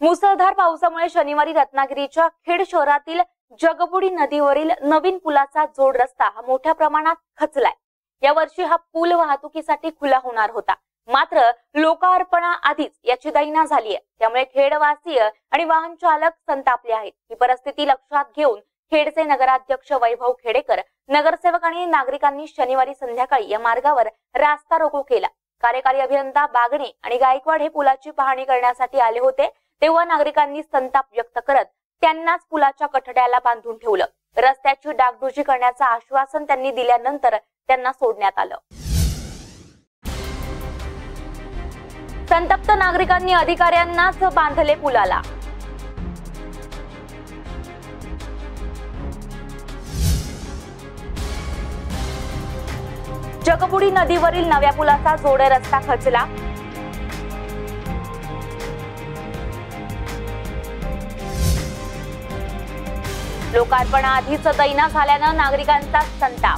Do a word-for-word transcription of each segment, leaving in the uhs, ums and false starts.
मुसळधार पावसामुळे शनिवारी रत्नागिरीच्या खेड शहरातील जगबुडी नदीवरील नवीन पुलाचा जोड रस्ता हा मोठ्या प्रमाणात खचलाय। या वर्षी हा पूल वाहतुकीसाठी खुला होणार होता, मात्र लोकार्पणा आधीच याची दैना झाली आहे। त्यामुळे खेडवासीय आणि वाहन चालक संतापले आहेत। ही परिस्थिती लक्षात घेऊन खेडचे नगराध्यक्ष वैभव खेडेकर, नगरसेवक आणि नागरिकांनी शनिवारी संध्याकाळी या मार्गावर रास्ता रोको केला। कार्यकारी अभियंता बागणे आणि गायकवाड हे पुलाची पाहणी करण्यासाठी आले होते, तेव्हा नागरिकांनी संताप व्यक्त करत त्यांनाच पुलाच्या कठड्याला बांधून ठेवलं। रस्त्याची डागडुजी करण्याचं आश्वासन त्यांनी दिल्यानंतर त्यांना सोडण्यात आलं। संतप्त नागरिकांनी अधिकाऱ्यांनाच बांधले पुलाला। जगबुडी नदीवरील नव्या पुलाचा जोड रस्ता खचला। लोकार्पणाआधीच दैना झाल्यानं नागरिकांचा संताप।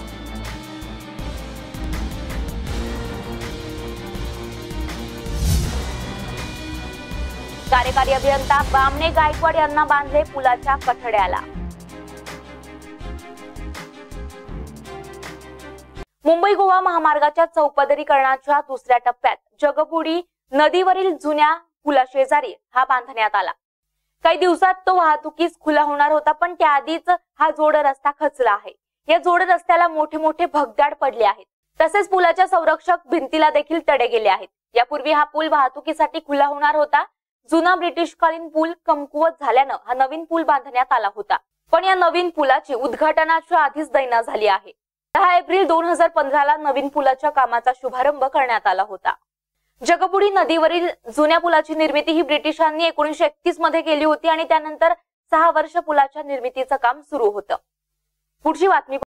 कार्यकारी अभियंता बामणे गायकवाड यांना बांधले पुलाच्या कठड्याला। मुंबई गोवा महामार्गाच्या चौपदरीकरणाच्या दुसऱ्या टप्प्यात जगबुडी नदीवरील जुन्या पुलाशेजारी हा बांधण्यात आला। काही दिवसात तो वाहतुकीस खुला होणार होता, पण त्याआधीच हा जोड रस्ता खचला आहे। या जोड रस्त्याला मोठे मोठे भगदाड पडले आहेत, तसेच पुलाच्या संरक्षक भिंतीला देखील तडे गेले आहेत। यापूर्वी हा पूल वाहतुकीसाठी खुला होणार होता। जुना ब्रिटिशकालीन पूल कमकुवत झाल्यानं हा नवीन पूल बांधण्यात आला होता, पण या नवीन पुलाची उद्घाटनाच्या आधीच दैना झाली आहे। दहा एप्रिल दोन हजार पंधरा ला नवीन पुलाच्या कामाचा शुभारंभ करण्यात आला होता। जगबुडी नदीवरील जुन्या पुलाची निर्मिती ही ब्रिटिशांनी एकोणीसशे एकतीस मध्ये केली होती आणि त्यानंतर सहा वर्ष पुलाच्या निर्मितीचं काम सुरू होतं। पुढची बातमी